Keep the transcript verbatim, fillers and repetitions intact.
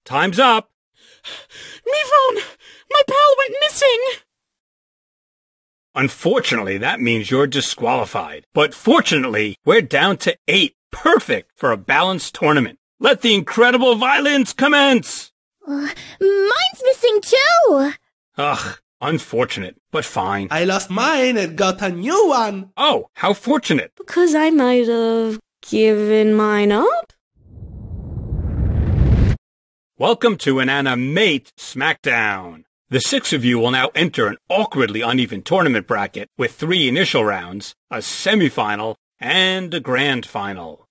Time's up. Me phone! My pal went missing! Unfortunately, that means you're disqualified. But fortunately, we're down to eight. Perfect for a balanced tournament. Let the incredible violence commence! Uh, mine's missing too! Ugh, unfortunate, but fine. I lost mine and got a new one! Oh, how fortunate! Because I might have given mine up? Welcome to an Animate Smackdown. The six of you will now enter an awkwardly uneven tournament bracket with three initial rounds, a semifinal, and a grand final.